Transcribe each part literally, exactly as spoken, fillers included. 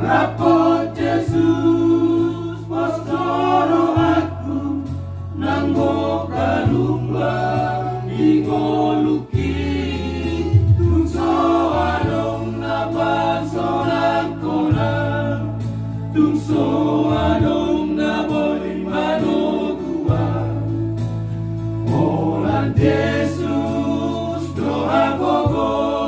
Rapot Yesus pastoro aku nanggo kalumba ingoluki tungso adong na basoran kona tungso adong na boy manogua Olan Yesus doa gogo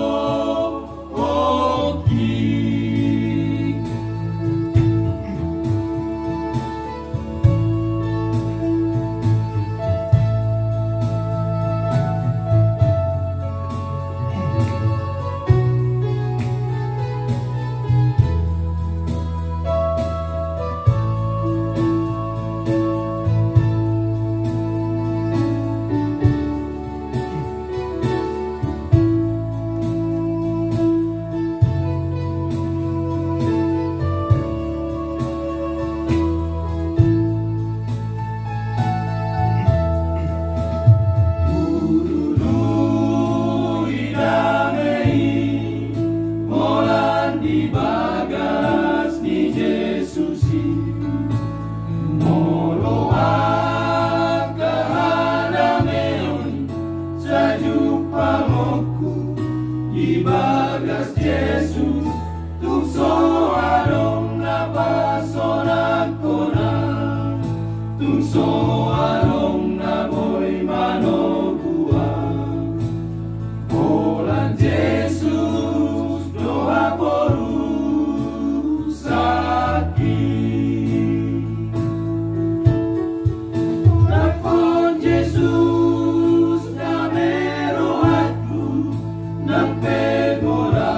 Ibagas Yesus tungso adong na basoran kona tungso adong na boy manogua Olan Yesus doa poru sakit Rapon Yesus na mero aku nang pegora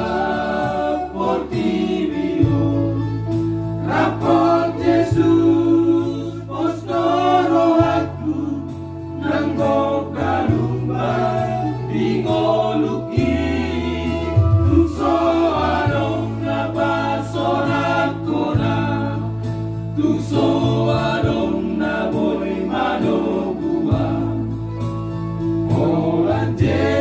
portibio Rapot Yesus pastoro aku nanggo kalumba ingoluki tungso adong na basoran kona tungso adong na boy manogua Olan Yesus